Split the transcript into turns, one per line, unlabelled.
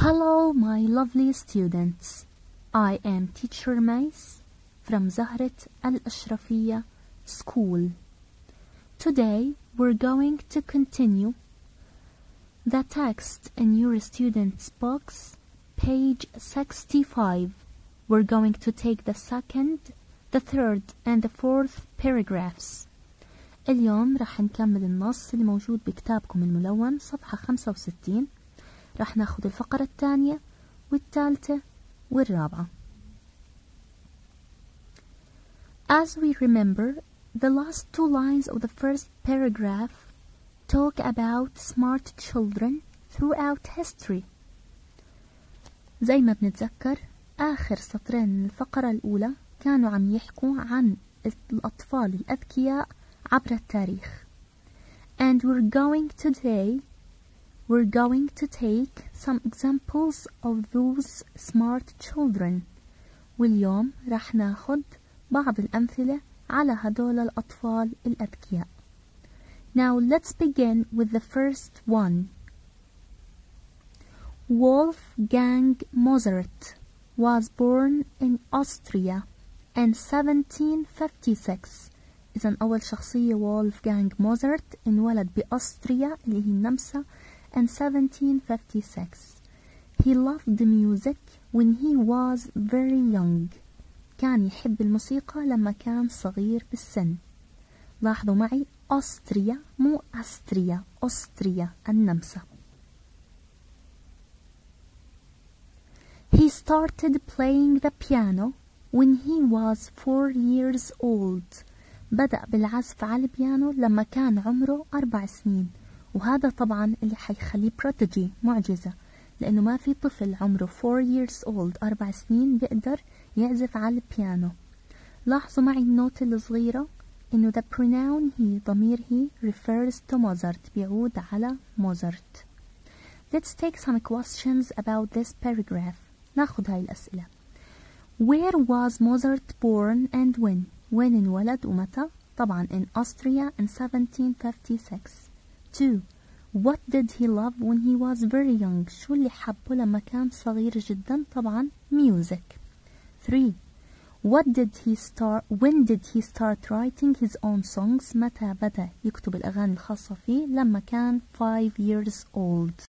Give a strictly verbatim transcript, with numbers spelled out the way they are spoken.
Hello, my lovely students. I am Teacher Mace from Zahrat Al-Ashrafiyya School. Today, we're going to continue the text in your students' books, page sixty-five. We're going to take the second, the third, and the fourth paragraphs. اليوم راح نكمل النص اللي موجود بكتابكم الملون صفحة خمسة وستين. راح ناخد الفقرة الثانية والثالثة والرابعة. As we remember, the last two lines of the first paragraph talk about smart children throughout history. زي ما بنتذكر آخر سطرين من الفقرة الأولى كانوا عم يحكوا عن الأطفال الأذكياء عبر التاريخ. And we're going today We're going to take some examples of those smart children. واليوم راح ناخد بعض الأمثلة على هدول الأطفال الأذكياء. Now let's begin with the first one. Wolfgang Mozart was born in Austria in seventeen fifty-six. إذن أول شخصية وولفغانغ موزارت انولد بأستريا اللي هي النمسا in seventeen fifty-six. He loved music when he was very young. كان يحب الموسيقى لما كان صغير بالسن. لاحظوا معي أستريا مو أستريا، أستريا النمسا. He started playing the piano when he was four years old. بدأ بالعزف على البيانو لما كان عمره أربع سنين. وهذا طبعا اللي حيخليه prodigy معجزة، لأنه ما في طفل عمره four years old أربع سنين بيقدر يعزف على البيانو. لاحظوا معي النوتة الصغيرة إنه the pronoun he ضمير he refers to Mozart بيعود على موزارت. Let's take some questions about this paragraph. ناخد هاي الأسئلة. Where was Mozart born and when? وين انولد ومتى؟ طبعا in Austria in seventeen fifty-six. two. What did he love when he was very young? شو اللي حبه لما كان صغير جدا؟ طبعا music. three. What did he start when did he start writing his own songs? متى بدأ يكتب الأغاني الخاصة فيه؟ لما كان five years old.